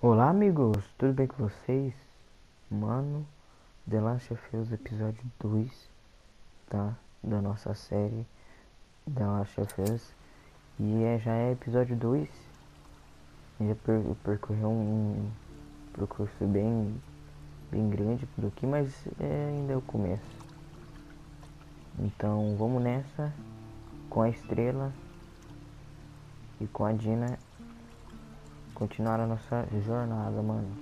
Olá amigos, tudo bem com vocês? Mano, The Last of Us episódio 2, tá? Da nossa série The Last of Us. E já é episódio 2. Já percorreu um percurso bem grande por aqui, mas ainda é o começo. Então vamos nessa com a Estrela e com a Dina continuar a nossa jornada, mano.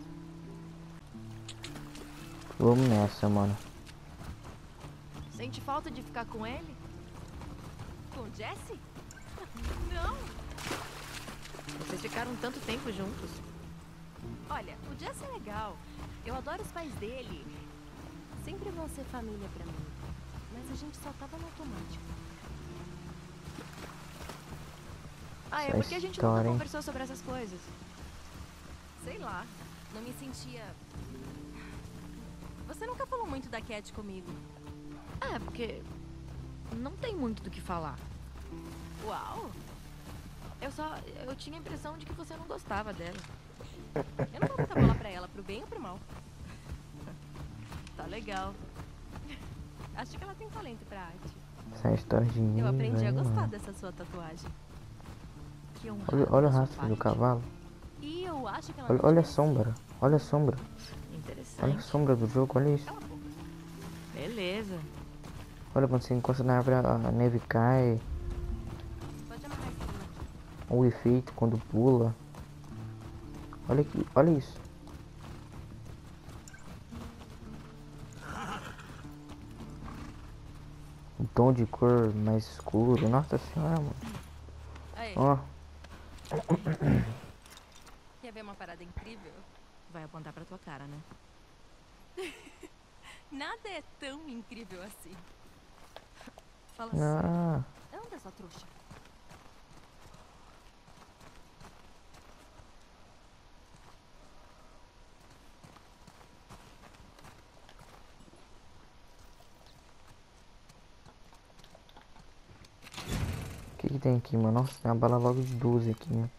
Vamos nessa, mano. Sente falta de ficar com ele? Com Jesse? Não! Vocês ficaram tanto tempo juntos. Olha, o Jesse é legal. Eu adoro os pais dele. Sempre vão ser família pra mim. Mas a gente só tava no automático. Ah, é porque a gente nunca conversou sobre essas coisas. Sei lá, não me sentia... Você nunca falou muito da Cat comigo. É, porque não tem muito do que falar. Uau! Eu tinha a impressão de que você não gostava dela. Eu não dou muita bola pra ela, pro bem ou pro mal. Tá legal. Acho que ela tem talento pra arte. Essa é a história de mim, Eu aprendi a gostar mano. dessa sua tatuagem. Que Olha o rastro do cavalo. E eu acho que ela Olha a sombra. Olha a sombra. Interessante. Olha a sombra do jogo, olha isso. Beleza. Olha quando você encosta na árvore, a neve cai. Pode amarrar esse aqui. O efeito quando pula. Olha aqui, olha isso. O tom de cor mais escuro. Nossa senhora, mano. Aí. Ó. Quer ver uma parada incrível? Vai apontar pra tua cara, né? Nada é tão incrível assim. Fala Ah. sério. Anda, sua trouxa. O que tem aqui, mano? Nossa, tem uma bala logo de 12 aqui, mano.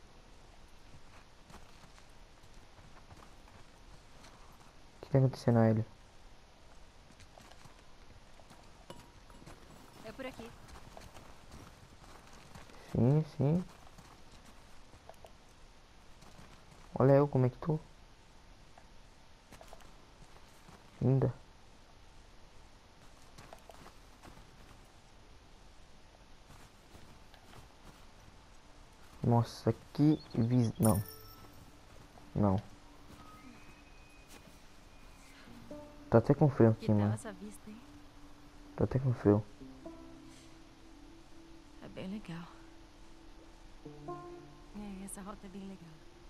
O que tá acontecendo a ele? É por aqui. Sim, sim. Olha eu como é que tô. Linda. Nossa, que Não. Não. Tô até com frio Que aqui, tal mano. essa vista, hein? Tô até com frio. É bem legal. Essa rota é bem legal.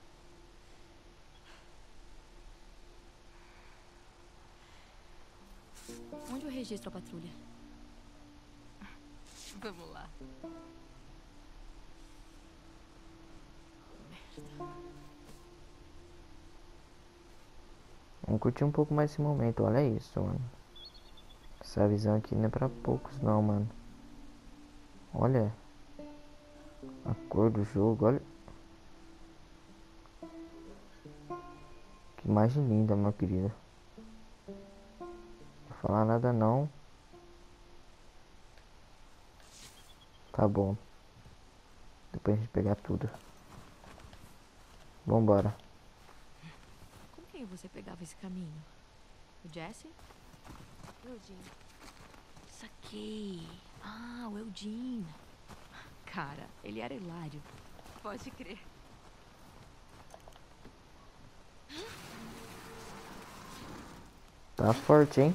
Onde eu registro a patrulha? Vamos lá. Merda. Vamos curtir um pouco mais esse momento. Olha isso, mano. Essa visão aqui não é pra poucos, não, mano. Olha a cor do jogo, olha. Que imagem linda, meu querido. Não vou falar nada, não. Tá bom. Depois a gente pegar tudo. Vambora. Com quem você pegava esse caminho? O Jesse? Eugene. Saquei. Ah, o Eugene. Cara, ele era hilário. Pode crer. Tá forte, hein?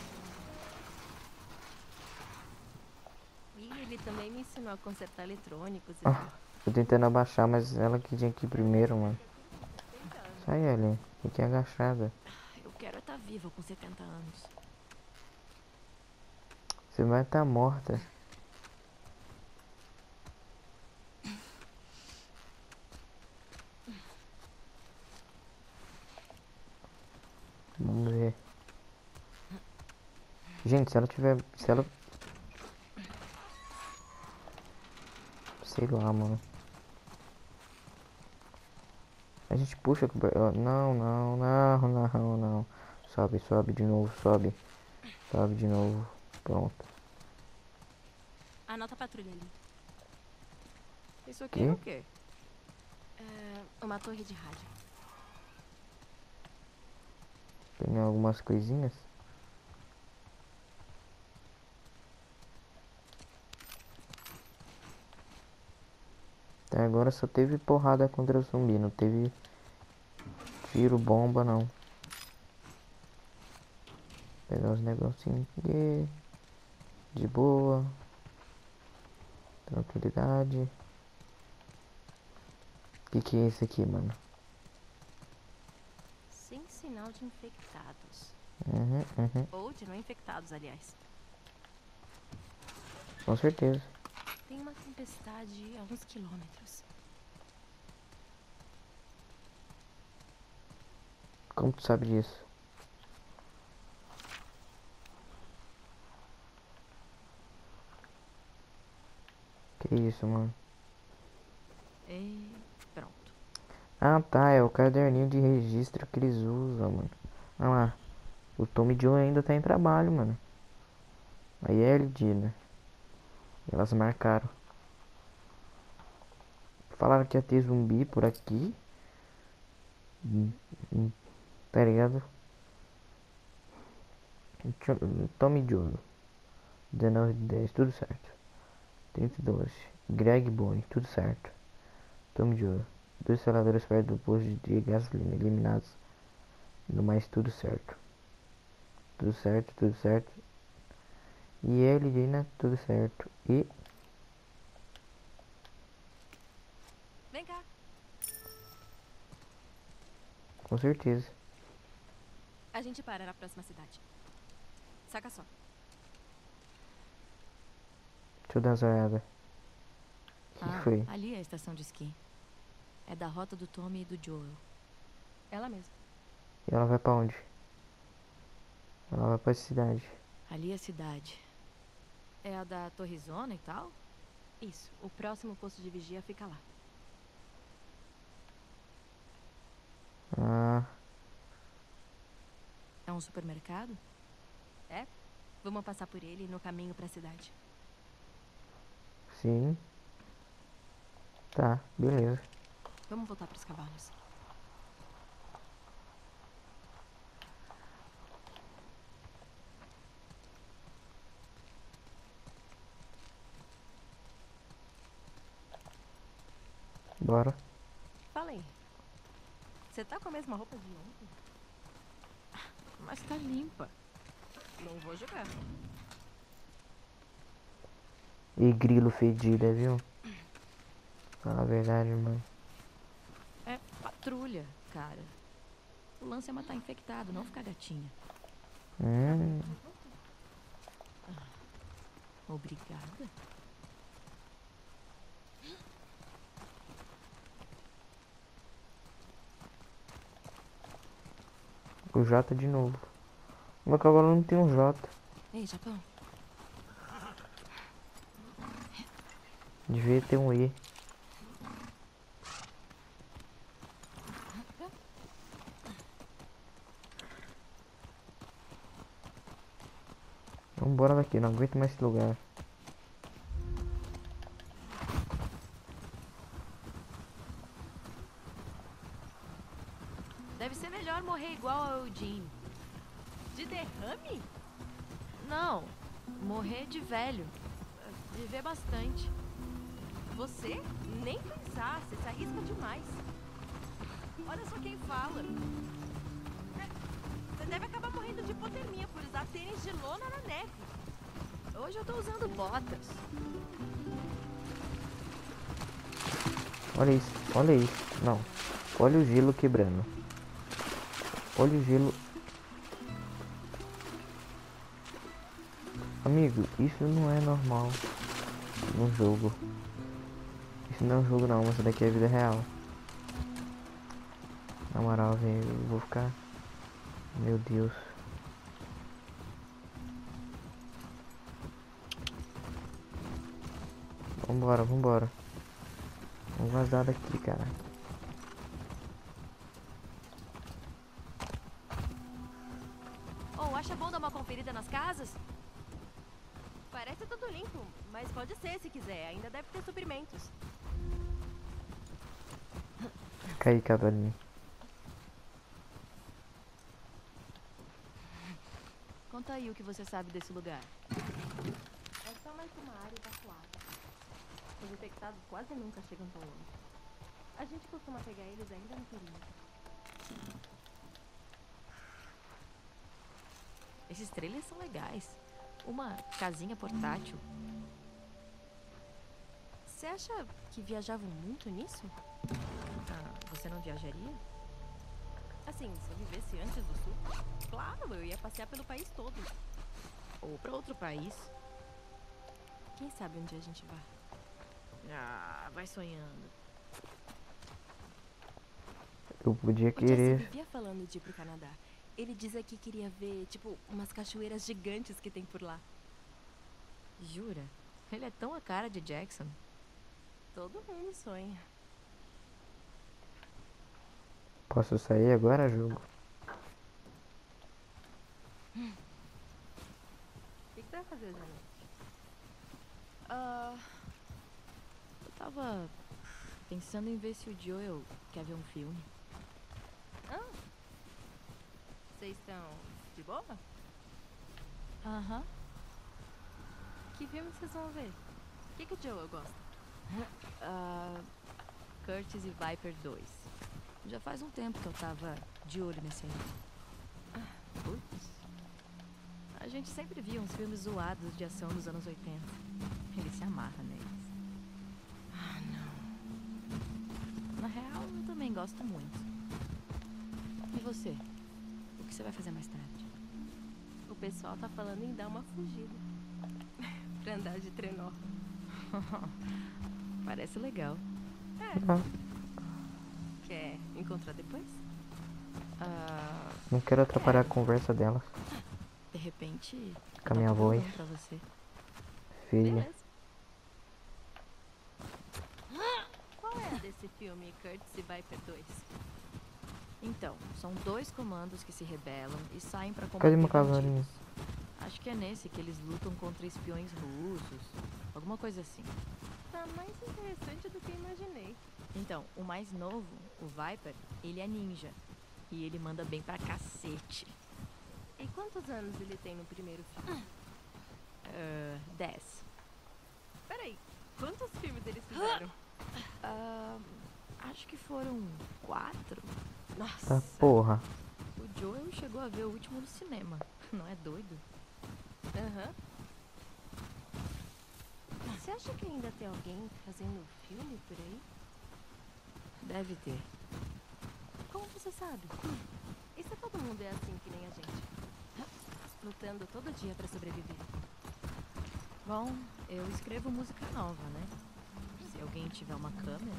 E ele também me ensinou a consertar eletrônicos e Ah, tô tentando abaixar, mas ela que tinha que ir primeiro, mano. Sai, Ellen. Fique agachada. Eu quero estar viva com 70 anos. Você vai estar morta. Vamos ver. Gente, se ela tiver... Se ela... Sei lá, mano. A gente puxa a cobertura. Não, não, não, não, não. Sobe, sobe de novo, sobe. Sobe de novo. Pronto. Anota a patrulha ali. Isso aqui Quê? é o quê? É uma torre de rádio. Tem algumas coisinhas. Até agora só teve porrada contra o zumbi, não teve tiro, bomba não. Pegar os negocinhos aqui. De boa. Tranquilidade. Que é esse aqui, mano? Sem sinal de infectados. Uhum. Ou de não infectados, aliás. Com certeza. Tem uma tempestade a uns quilômetros. Como tu sabe disso? Que isso, mano? E pronto. Ah, tá. É o caderninho de registro que eles usam, mano. Olha lá. O Tom e Joe ainda tá em trabalho, mano. Aí é LD, né? Elas marcaram. Falaram que ia ter zumbi por aqui. Tá ligado? Tom e Joe. 19 de 10, tudo certo. 32. Greg Bone, tudo certo. Tom e Joe. 2 seladores perto do posto de gasolina. Eliminados. No mais, tudo certo. Tudo certo, tudo certo. E ele, né? Tudo certo. E Vem cá. com certeza. A gente para na próxima cidade. Saca só. Deixa eu dar uma olhada. Que foi? Ali é a estação de esqui. É da rota do Tommy e do Joel. Ela mesma. E ela vai pra onde? Ela vai pra cidade. Ali é a cidade. É a da Torrezona e tal? Isso. O próximo posto de vigia fica lá. Ah, É um supermercado? É? Vamos passar por ele no caminho pra cidade. sim. Tá, beleza. Vamos voltar pros cavalos. Bora. Fala aí. Você tá com a mesma roupa de ontem? Mas tá limpa. Não vou jogar. E grilo fedida, viu? Fala a verdade, mano. É patrulha, cara. O lance é matar infectado, não ficar gatinha. Obrigada. O J de novo. Meu cavalo não tem um J. Ei, Japão. Devia ter um E. Vambora daqui, não aguento mais esse lugar. Deve ser melhor morrer igual ao Eugene. De derrame? Não, morrer de velho. Viver bastante. Você? Nem pensar. Você se arrisca demais. Olha só quem fala. Você deve acabar morrendo de hipotermia por usar tênis de lona na neve. Hoje eu tô usando botas. Olha isso, olha isso. Não. Olha o gelo quebrando. Olha o gelo. Amigo, isso não é normal no jogo. Isso não é um jogo não, mas isso daqui é vida real. Na moral, velho, eu vou ficar... Meu Deus. Vambora, vambora. Vamos vazar daqui, cara. acha bom dar uma conferida nas casas? Parece tudo limpo, mas pode ser se quiser. Ainda deve ter suprimentos. Fica aí, cavalinho. Conta aí o que você sabe desse lugar. É só mais uma área evacuada. Os infectados quase nunca chegam tão longe. A gente costuma pegar eles ainda no perímetro. Esses trailers são legais. Uma casinha portátil. Você acha que viajavam muito nisso? Você não viajaria? Assim, se eu vivesse antes do sul, claro, eu ia passear pelo país todo. Ou pra outro país? Quem sabe onde a gente vai? Vai sonhando. Eu podia O Jesse querer. vivia falando de ir pro Canadá. Ele dizia que queria ver, tipo, umas cachoeiras gigantes que tem por lá. Jura? Ele é tão a cara de Jackson. Todo mundo sonha. Posso sair agora, jogo? O que você vai fazer hoje à noite? Eu tava pensando em ver se o Joel quer ver um filme. Vocês estão de boa? Aham. Que filme vocês vão ver? O que o Joel gosta? Curtis e Viper 2. Já faz um tempo que eu tava de olho nesse aí. Putz. A gente sempre via uns filmes zoados de ação dos anos 80. Ele se amarra neles. Não. Na real, eu também gosto muito. E você? O que você vai fazer mais tarde? O pessoal tá falando em dar uma fugida. Pra andar de trenó. Parece legal. Quer encontrar depois? Não quero atrapalhar a conversa delas. De repente, Com a minha tá tudo voz. bom pra você. Filha. Beleza. Qual é a desse filme, Curtis e Viper 2? Então, são dois comandos que se rebelam e saem pra Cadê combater meu cavalinho? bandidos. Acho que é nesse que eles lutam contra espiões russos. Alguma coisa assim. Tá mais interessante do que eu imaginei. Então, o mais novo, o Viper, ele é ninja. E ele manda bem pra cacete. E quantos anos ele tem no primeiro filme? 10. Peraí, quantos filmes eles fizeram? Acho que foram 4. Nossa. Tá porra. O Joel chegou a ver o último no cinema. Não é doido? Aham. Você acha que ainda tem alguém fazendo filme por aí? Deve ter. Como você sabe? E se todo mundo é assim que nem a gente? Lutando todo dia pra sobreviver. Bom, eu escrevo música nova, né? Se alguém tiver uma câmera...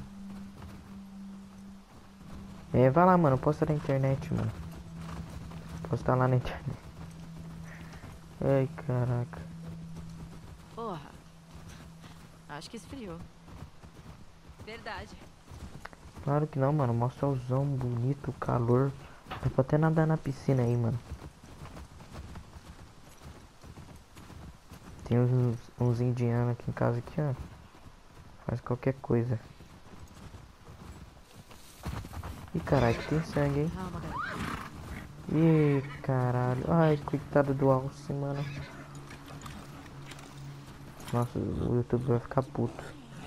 Vai lá, mano. Posta na internet, mano. Posta lá na internet. Ai, caraca. Porra. Acho que esfriou. Verdade. Claro que não, mano. Mó solzão bonito, calor. Dá pra até nadar na piscina aí, mano. Tem uns indianos aqui em casa aqui, ó. Faz qualquer coisa. Ih, caralho, tem sangue, hein? Calma, galera. Ih, caralho. Ai, coitado do Alce, mano. Nossa, o YouTube vai ficar puto.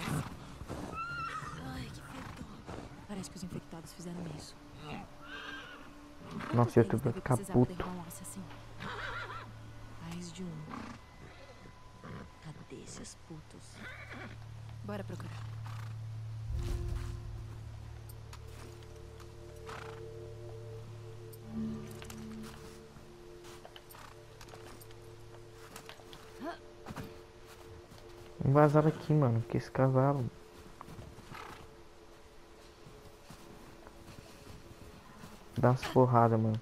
Ai, que fedor. Parece que os infectados fizeram isso. Nossa, o YouTube vai ficar puto. Um alce assim? Mais de um. Cadê esses putos? Bora procurar. Vazaram aqui, mano. Que esse cavalo. Dá umas porradas, mano.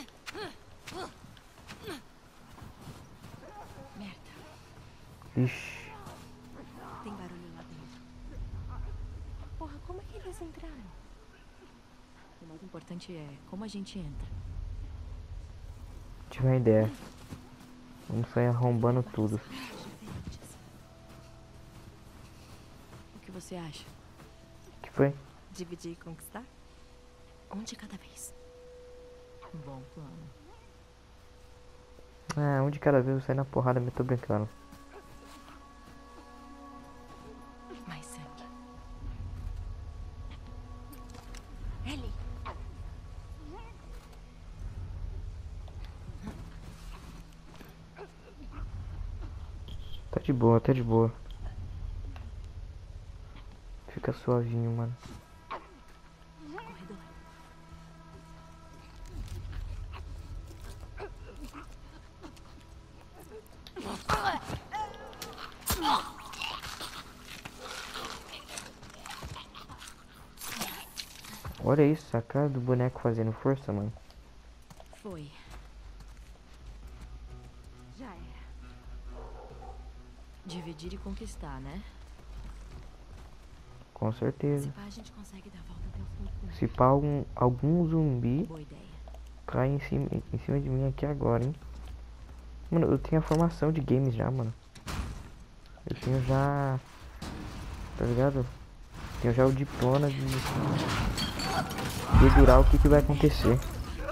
Merda. Ixi. Tem barulho lá dentro. Porra, como é que eles entraram? O mais importante é como a gente entra. Tive uma ideia. Vamos sair arrombando tudo. O que você acha? O que foi? Dividir e conquistar? Um de cada vez. Bom plano. Ah, um de cada vez eu saio na porrada, mas tô brincando. Mais sangue. Ellie! Tá de boa, tá de boa. Fica suavinho, mano. Corredor. Olha isso, a cara do boneco fazendo força, mano. Foi. Já era. Dividir e conquistar, né? Com Se certeza. pá, a gente consegue dar a volta até o fundo. Se pá, algum zumbi Boa ideia. cai em cima de mim aqui agora, hein. Mano, eu tenho a formação de games já, mano. Eu tenho já... Tá ligado? Tenho já o diploma de dedurar o que vai acontecer.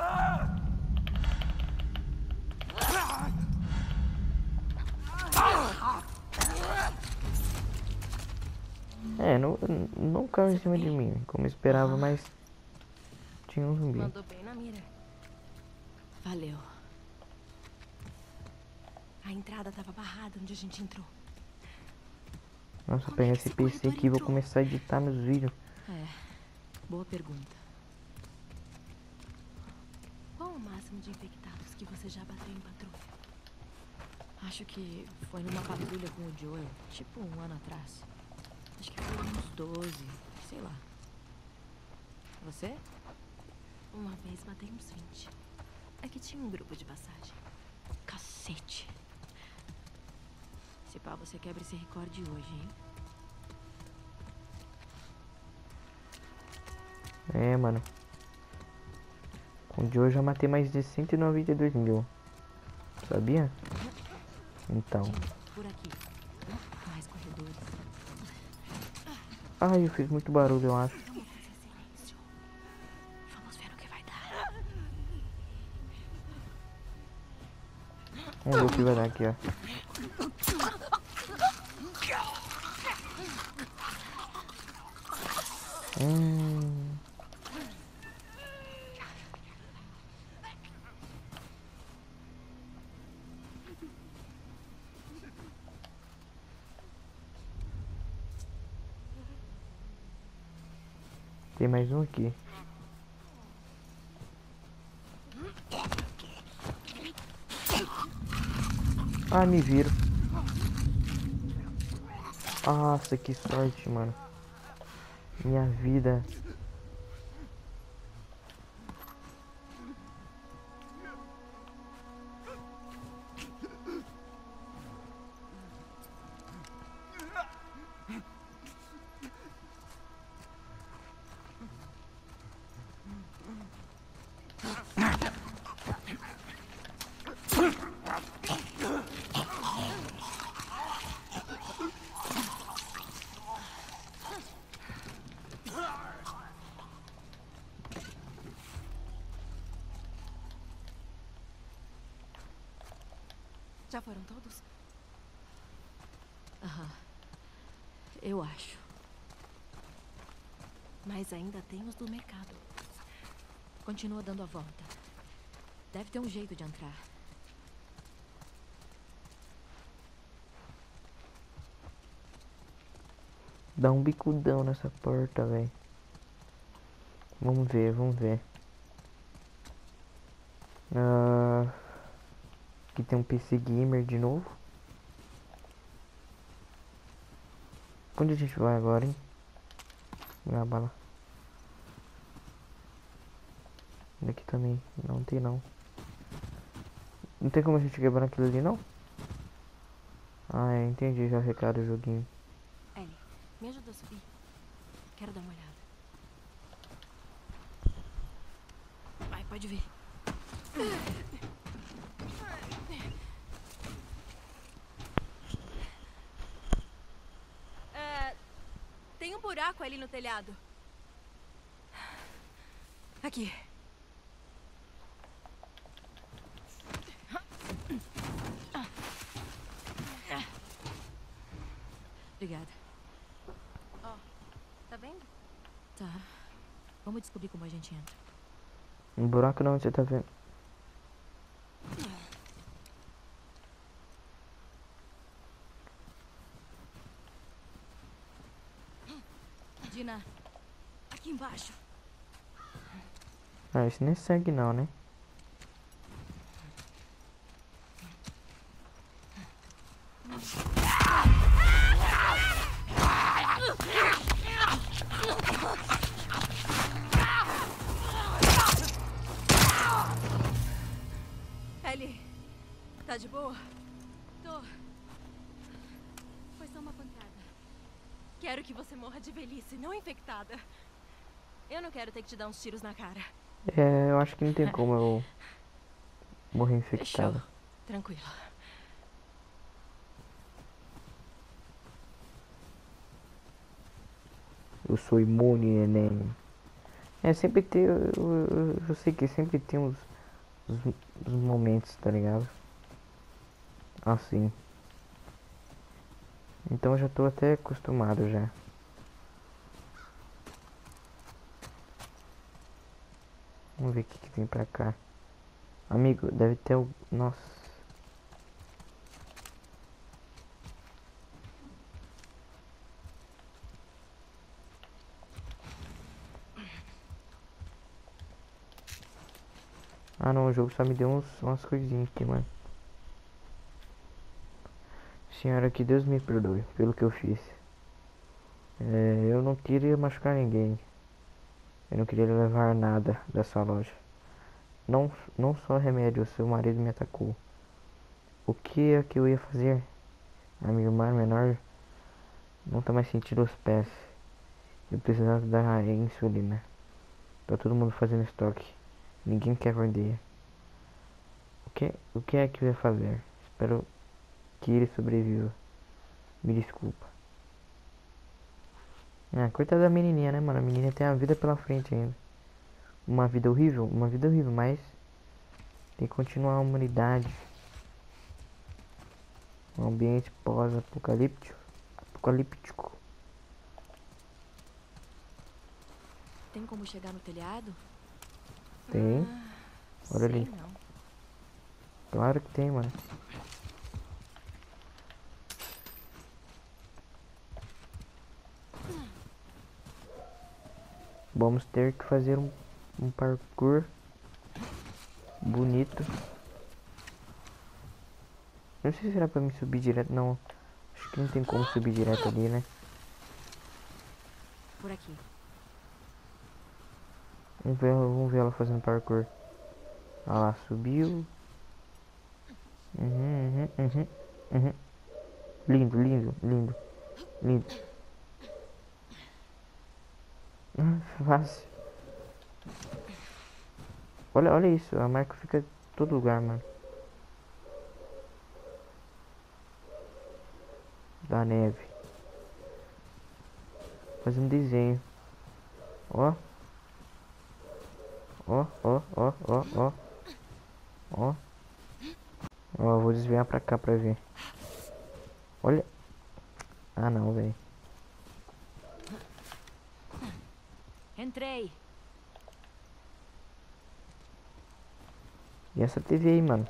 É, não caiu em cima de mim, como eu esperava, mas tinha um zumbi. Mandou bem na mira. Valeu. A entrada tava barrada onde a gente entrou. Nossa, Como pegar é que esse esse PC corredor aqui e vou entrou? começar a editar meus vídeos. É, boa pergunta. Qual o máximo de infectados que você já bateu em patrulha? Acho que foi numa patrulha com o Joel, tipo um ano atrás. Acho que foi uns 12, sei lá. Você? Uma vez matei uns 20. É que tinha um grupo de passagem. Cacete. Se pá, você quebra esse recorde hoje, hein? É, mano. Com o Joe eu já matei mais de 192 mil. Sabia? Então. Por aqui. Mais corredores. Ai, eu fiz muito barulho, eu acho. Vamos fazer silêncio. Vamos ver o que vai dar. Vamos ver o que vai dar aqui, ó. Tem mais um aqui. Ah, me viram. Nossa, que sorte, mano. Minha vida. Já foram todos? Aham. Eu acho. Mas ainda tem os do mercado. Continua dando a volta. Deve ter um jeito de entrar. Dá um bicudão nessa porta, velho. Vamos ver, vamos ver. Aqui tem um PC Gamer de novo. Onde a gente vai agora, hein? Na bala. Daqui também. Não tem não. Não tem como a gente quebrar aquilo ali, não? Ah, é, entendi já o recado do joguinho. Ellie, me ajuda a subir. Quero dar uma olhada. Vai, pode vir. um buraco ali no telhado. Aqui. Obrigada. Ó, tá vendo? Tá. Vamos descobrir como a gente entra. Um buraco não, você tá vendo? Dina, aqui embaixo. Ah, isso nem segue não, né? Ellie, tá de boa? Tô. Foi só uma pancada. Quero que você morra de velhice, não infectada. Eu não quero ter que te dar uns tiros na cara. É, eu acho que não tem como eu morrer Fechou. infectado. Tranquilo. Eu sou imune, neném. É, sempre tem. Eu sei que sempre tem os momentos, tá ligado? Assim. Então eu já tô até acostumado já. Vamos ver o que tem pra cá. Amigo, deve ter o. Nossa. Ah não, o jogo só me deu umas coisinhas aqui, mano. Senhora, que Deus me perdoe pelo que eu fiz. Eu não queria machucar ninguém. Eu não queria levar nada da sua loja. Não só remédio, seu marido me atacou. O que é que eu ia fazer? A minha irmã menor não tá mais sentindo os pés. Eu precisava dar insulina. Tá todo mundo fazendo estoque. Ninguém quer vender. O que é que eu ia fazer? Espero que ele sobreviva. Me desculpa. Ah, coitada da menininha, né, mano? A menina tem a vida pela frente ainda. Uma vida horrível, mas tem que continuar a humanidade. Um ambiente apocalíptico. Tem como chegar no telhado? Tem. Olha Sei ali. não. Claro que tem, mano. Vamos ter que fazer um parkour bonito. Não sei se será pra mim subir direto, não. Acho que não tem como subir direto ali, né? Por aqui. Vamos ver ela fazendo parkour. Ah lá, subiu. Uhum. Lindo, lindo, lindo, lindo. Ah, fácil. Olha isso, a marca fica em todo lugar, mano. Da neve. Fazer um desenho. Ó. Ó. Ó, vou desviar pra cá pra ver. Olha. Ah não, velho. Entrei. E essa TV aí, mano?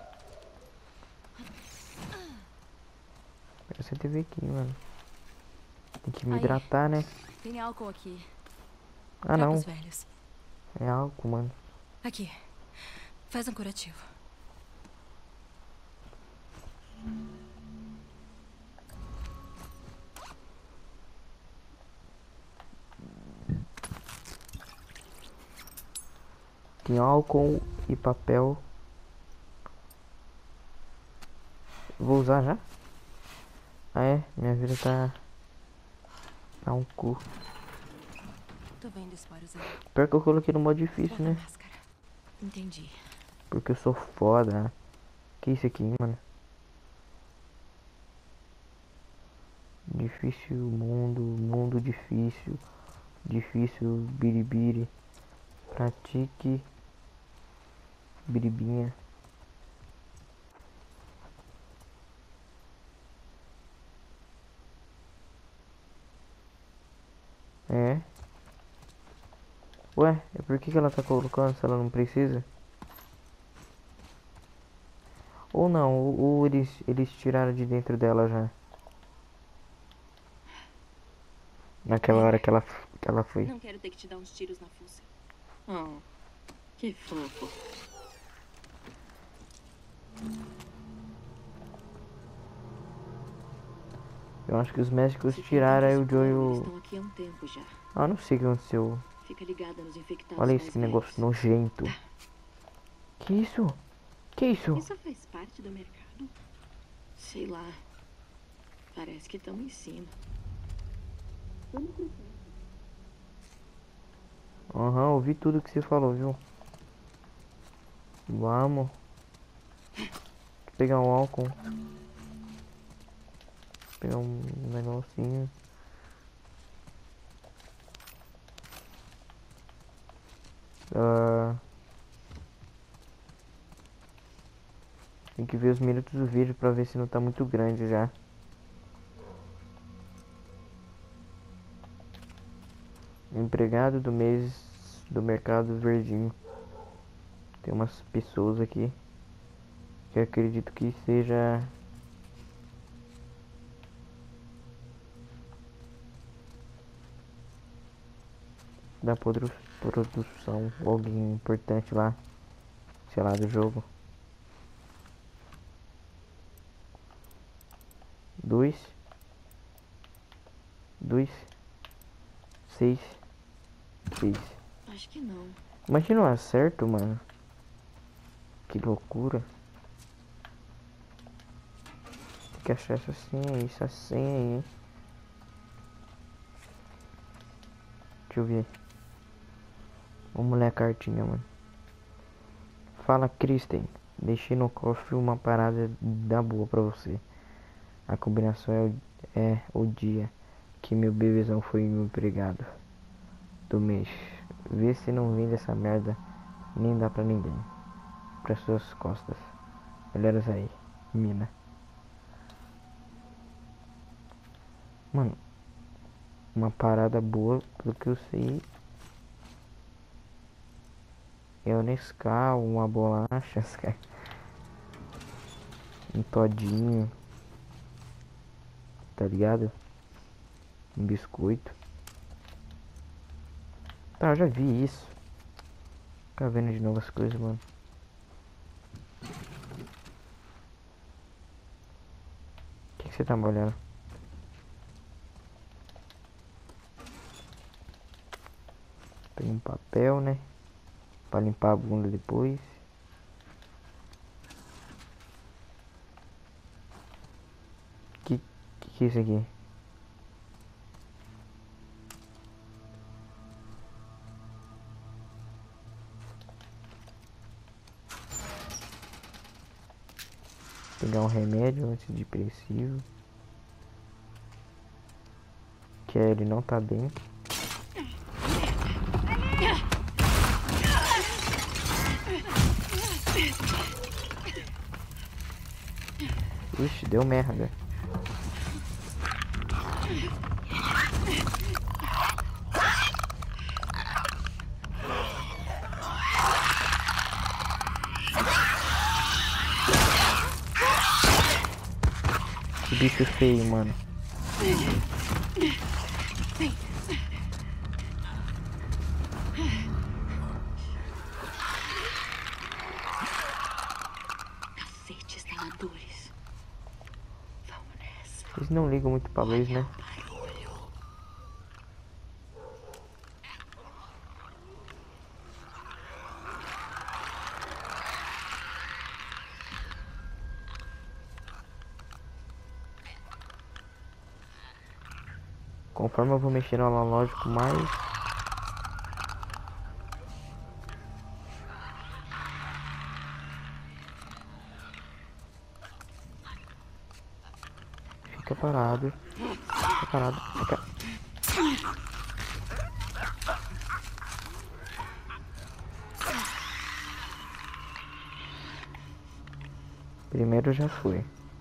Essa TV aqui, mano. Tem que me Aí. hidratar, né? Tem álcool aqui. Ah Dá não. pros velhos. É álcool, mano. Aqui. Faz um curativo. Tem álcool e papel. Vou usar já? Ah é? Minha vida tá um cu. Tô vendo esporos aí. Pior que eu coloquei no modo difícil, Bota a né? máscara. Entendi. Porque eu sou foda. Que isso aqui, mano? Difícil mundo, mundo difícil, difícil biribiri. Pratique biribinha. É. Ué, por que ela tá colocando se ela não precisa? Ou não, ou eles tiraram de dentro dela já. Naquela hora que ela foi. Não quero ter que te dar uns tiros na fuça. Oh, que fofo. Eu acho que os médicos tiraram aí o Joe e Eles o... estão aqui há um tempo já. Ah, não sei o que aconteceu. Fica ligada nos infectados. Olha mais esse negócio velhos. nojento. Que isso? Que isso? Isso faz parte do mercado? Sei lá. Parece que estão em cima. Aham, ouvi tudo que você falou, viu? Vamos. Vou pegar um álcool. Pegar um negocinho. Tem que ver os minutos do vídeo pra ver se não tá muito grande já. Empregado do mês do Mercado Verdinho. Tem umas pessoas aqui que eu acredito que seja da produção, alguém importante lá, sei lá, do jogo. 2 6 6. Acho que não. Imagina eu acerto, mano. Que loucura. Tem que achar essa senha aí, hein? Deixa eu ver. Vamos ler a cartinha, mano. Fala, Kristen. Deixei no cofre uma parada da boa pra você. A combinação é o dia que meu bebezão foi empregado do mês. Vê se não vende essa merda. Nem dá pra ninguém. Pra suas costas. Melhoras aí, mina. Mano, uma parada boa, pelo que eu sei, é o Nescau, uma bolacha, um todinho, tá ligado? Um biscoito. Tá, eu já vi isso. Ficar vendo de novo as coisas, mano. O que você tá molhando? Tem um papel, né? Pra limpar a bunda depois. Que é isso aqui? Pegar um remédio antidepressivo. Que ele não tá bem. Ixi, deu merda. Que bicho feio, mano. Cacete, instaladores. Vamos nessa. Eles não ligam muito pra luz, né? Conforme eu vou mexendo no analógico mais... Fica parado. Fica parado. Fica. Primeiro já foi.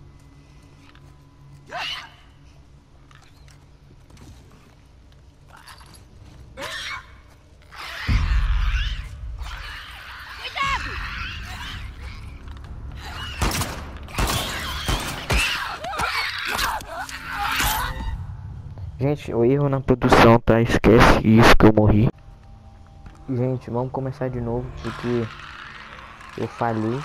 Gente, o erro na produção, tá? Esquece isso que eu morri. Gente, vamos começar de novo porque eu falhei.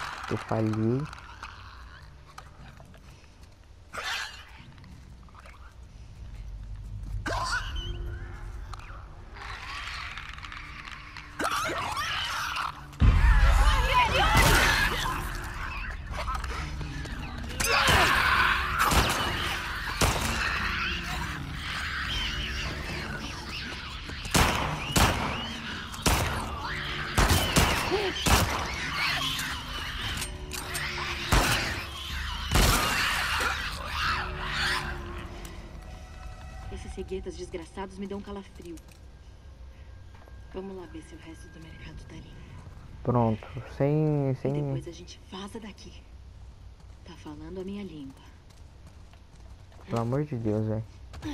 Esses ceguetas desgraçados me dão um calafrio. Vamos lá ver se o resto do mercado tá limpo. Pronto, sem... E depois a gente vaza daqui. Tá falando a minha língua. Pelo amor de Deus, velho.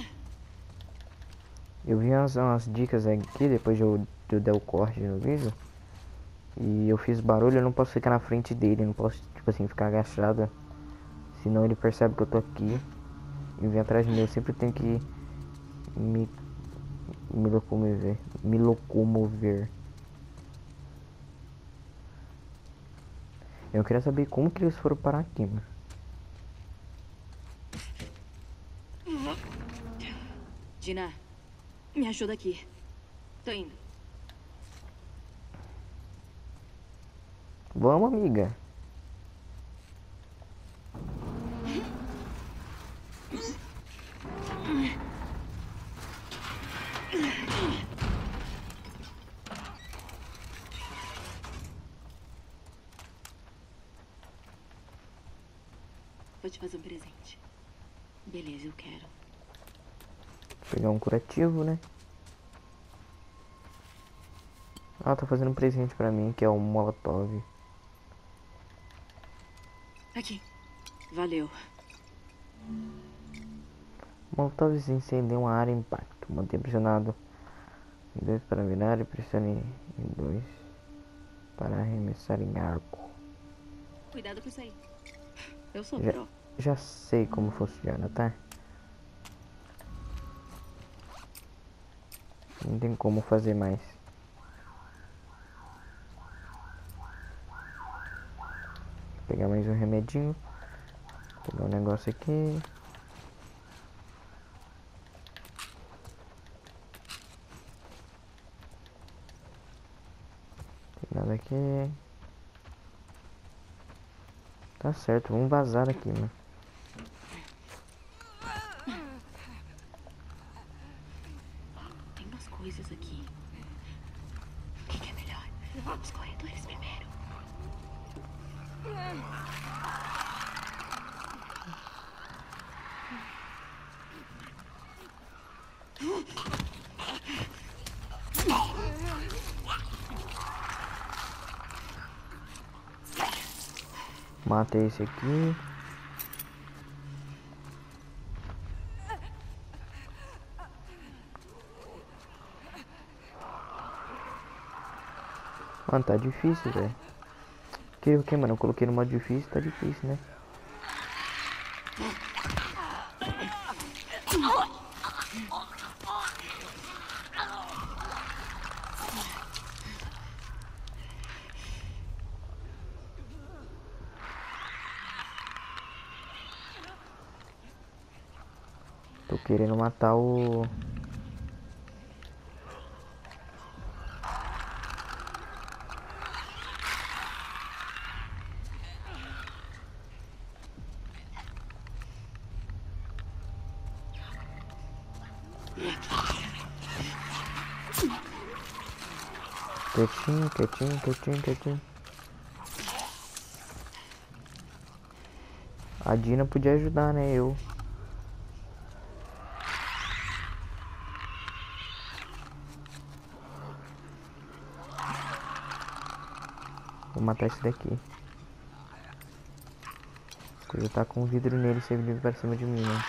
Eu vi umas dicas aqui, depois de eu dar o corte no vídeo. E eu fiz barulho, eu não posso ficar na frente dele, não posso, tipo assim, ficar agachado. Senão ele percebe que eu tô aqui e vem atrás de mim. Eu sempre tenho que me locomover. Eu queria saber como que eles foram parar aqui, mano. Dina, me ajuda aqui. Tô indo. Vamos, amiga. Vou te fazer um presente. Beleza, eu quero. Vou pegar um curativo, né? Ah, tá fazendo um presente pra mim, que é um Molotov. Aqui. Valeu. Molotovs incendeiam uma área em impacto. Mantenha pressionado em 2 para virar e pressione em 2 para arremessar em arco. Cuidado com isso aí. Eu sou pro. Já sei como funciona, tá? Não tem como fazer mais. Vou pegar mais um remedinho. Vou pegar um negócio aqui. Tem nada aqui. Tá certo, vamos vazar daqui, mano. Tem umas coisas aqui. O que é melhor? Os corredores primeiro. Matei esse aqui. Mano, tá difícil, velho. O que, mano? Eu coloquei no modo difícil, tá difícil, né? Tô querendo matar o... Quietinho. A Dina podia ajudar, né? Eu. Vou matar esse daqui. Coisa tá com um vidro nele, se ele vir pra cima de mim, né?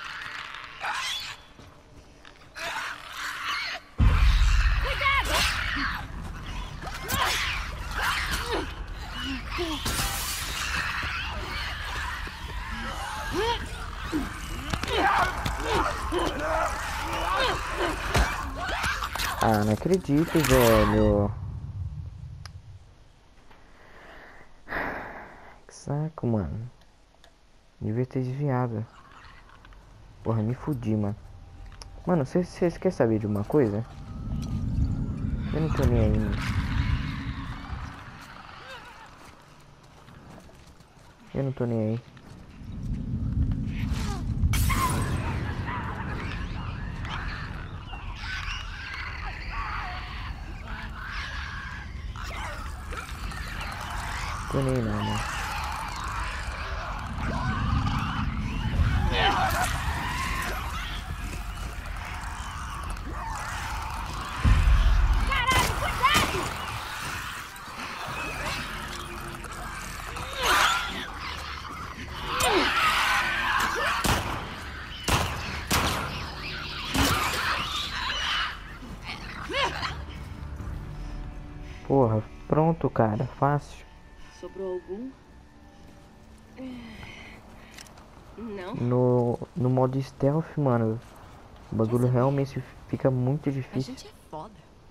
Ah, não acredito, velho. Que saco, mano. Devia ter desviado. Porra, me fudi, mano. Mano, vocês querem saber de uma coisa? Eu não tô nem aí, mano. Eu não tô nem aí. Tô nem aí não, mano. Porra, pronto, cara. Fácil. Sobrou algum? Não. No modo stealth, mano, o bagulho realmente fica muito A difícil. gente é foda.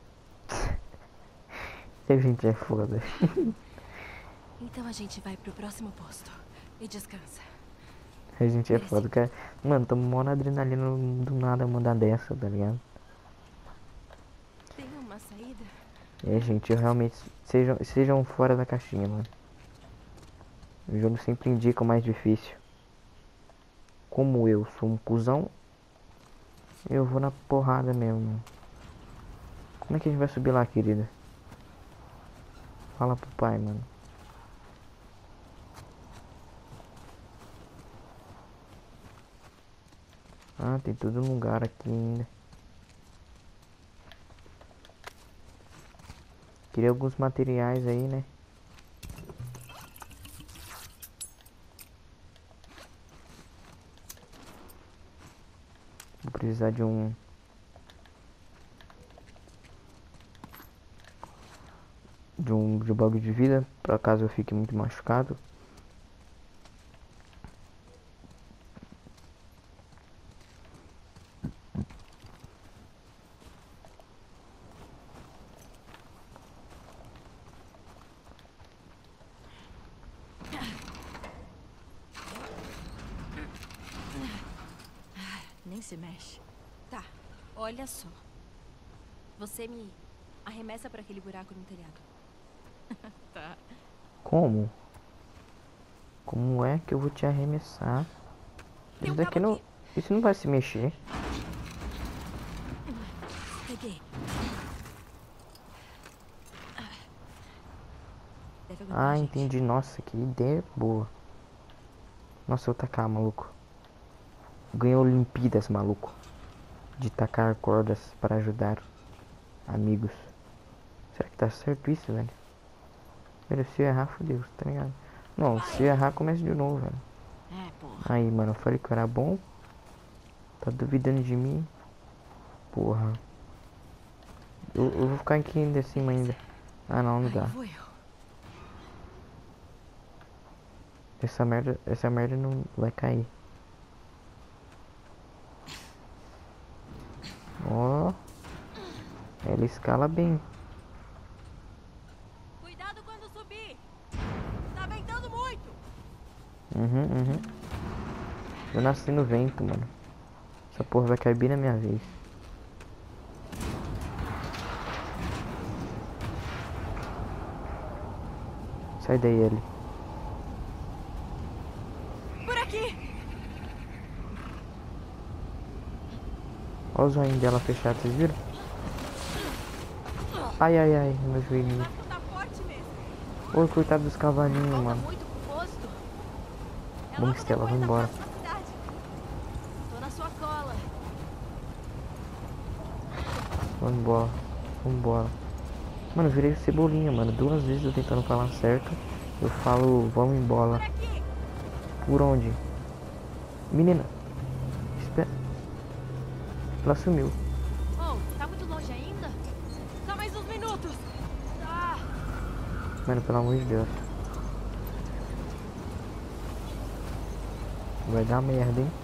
A gente é foda. Então a gente vai pro próximo posto. E descansa. A gente é foda, cara. Mano, tamo mó na adrenalina do nada mandar dessa, tá ligado? Tem uma saída? É, gente, eu realmente... Sejam fora da caixinha, mano. O jogo sempre indica o mais difícil. Como eu sou um cuzão, eu vou na porrada mesmo, mano. Como é que a gente vai subir lá, querida? Fala pro pai, mano. Ah, tem todo lugar aqui ainda. Queria alguns materiais aí, né? Vou precisar de um bagulho de vida, para caso eu fique muito machucado. Nem se mexe. Tá, olha só. Você me arremessa pra aquele buraco no telhado. Tá. Como? Como é que eu vou te arremessar? Tem Isso um daqui cabo não... aqui. Isso não vai se mexer. Peguei. Deve aguentar Ah, a gente. entendi. Nossa, que ideia boa. Nossa, eu tacar, maluco. Ganhou Olimpíadas, maluco. De tacar cordas para ajudar amigos. Será que tá certo isso, velho? Velho, se eu errar, fodeu, tá ligado? Não, se eu errar, começa de novo, velho. É, porra. Aí, mano, eu falei que eu era bom. Tá duvidando de mim? Porra. Eu vou ficar aqui ainda acima ainda. Ah, não, não Aí dá. vou eu. Essa merda não vai cair. Ó. Ela escala bem. Cuidado quando subir. Tá ventando muito. Uhum. Eu nasci no vento, mano. Essa porra vai cair bem na minha vez. Sai daí, Ellie. Por aqui. Olha o zoinho dela fechado, vocês viram? Ai, meu joelhinho. O tá forte mesmo. Oi, coitado dos cavalinhos, Falta mano. muito pro posto. É Vamos, logo Stella, depois da vambora. próxima cidade. Tô na sua cola. Vambora. Mano, eu virei cebolinha, mano. 2 vezes eu tentando falar certo. Eu falo, vamos embora. Por onde? Menina. Espera. Ela sumiu. Oh, tá muito longe ainda? Só mais uns minutos. Ah, Mano, pelo amor de Deus. Vai dar merda, hein?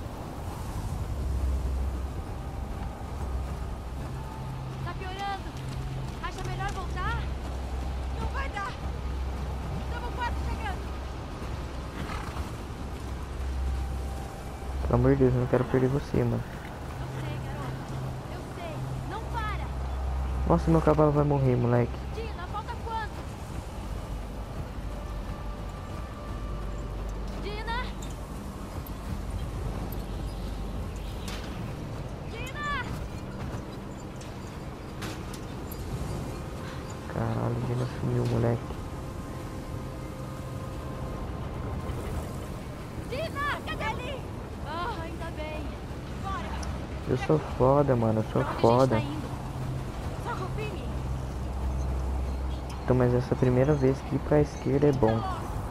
tá piorando. Acha melhor voltar? Não vai dar. Estamos quase chegando. Pelo amor de Deus, eu não quero perder você, mano. Eu sei, garota. Eu sei. Não para. Nossa, meu cavalo vai morrer, moleque. Dina, falta quanto? Dina? Dina! Caralho, Dina sumiu, moleque. Dina, cadê ali? Ah, ainda bem. Bora. Eu sou foda, mano. Eu sou Pra onde foda. a gente tá indo? Socorro, Pini. Então, mas essa primeira vez que ir pra esquerda é bom.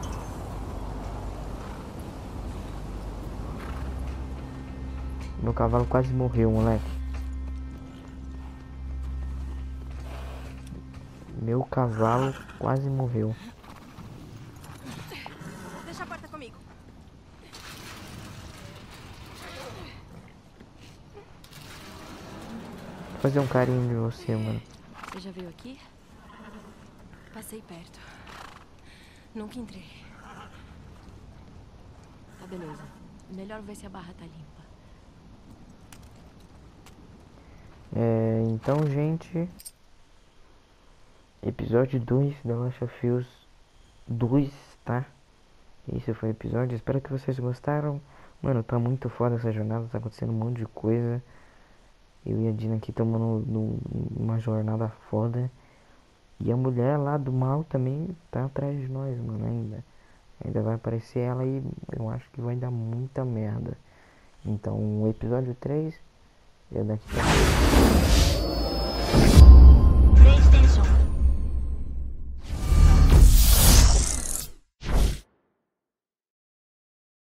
Meu cavalo quase morreu, moleque. Meu cavalo quase morreu. Deixa a porta comigo. Vou fazer um carinho de você, mano. Você já veio aqui? Passei perto. Nunca entrei. Tá, beleza. Melhor ver se a barra tá limpa. Então, gente. Episódio 2 da Last of Us 2, tá? Esse foi o episódio. Espero que vocês gostaram. Mano, tá muito foda essa jornada. Tá acontecendo um monte de coisa. Eu e a Dina aqui tomando uma jornada foda. E a mulher lá do mal também tá atrás de nós, mano, ainda vai aparecer ela e eu acho que vai dar muita merda. Então, o episódio 3 é daqui pra frente.